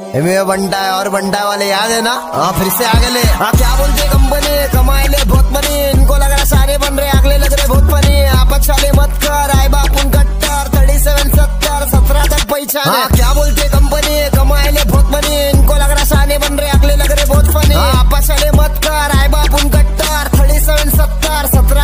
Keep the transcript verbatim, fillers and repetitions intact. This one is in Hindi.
बंटा है और बंटा वाले याद है ना? हाँ फिर से आगे ले। हाँ क्या बोलते कंपनी कमाए